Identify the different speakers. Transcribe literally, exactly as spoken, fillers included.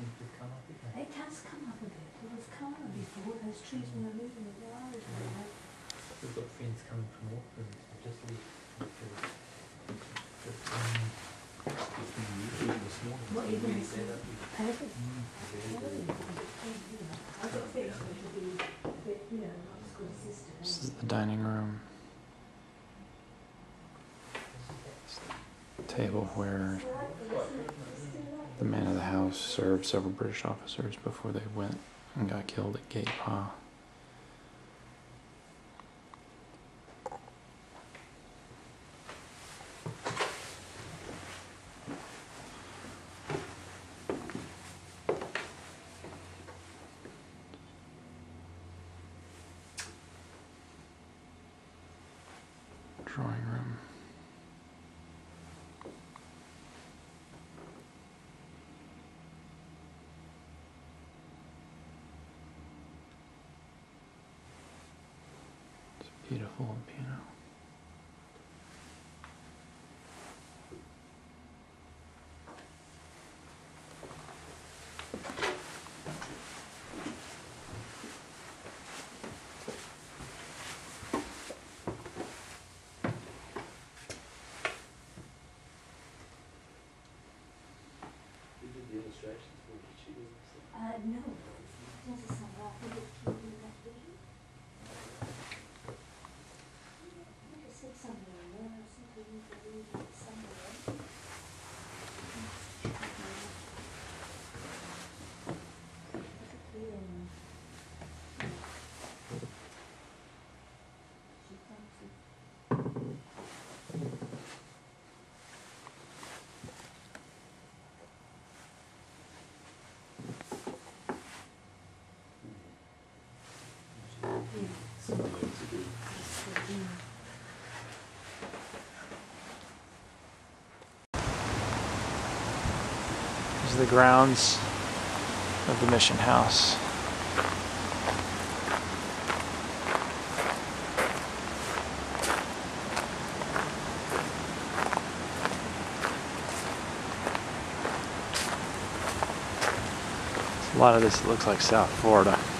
Speaker 1: seems to come up again.
Speaker 2: It has come up a bit. It was calmer before. Those trees were moving with their eyes.
Speaker 1: We've got friends coming from Auckland. I've just left. Just, um, just been YouTube this morning.
Speaker 2: What are you going to say? Perfect.
Speaker 1: Mm, very good.
Speaker 2: I got Facebook to be a bit, you know, not as good a sister.
Speaker 3: This is the dining room. Table where the man of the house served several British officers before they went and got killed at Gate Pa. Drawing room. It's a beautiful piano.
Speaker 2: Uh, no, it doesn't sound like I think it's keeping that vision. I think it said something in there. I think we need to read it somewhere.
Speaker 3: These are the grounds of the mission house. A lot of this looks like South Florida.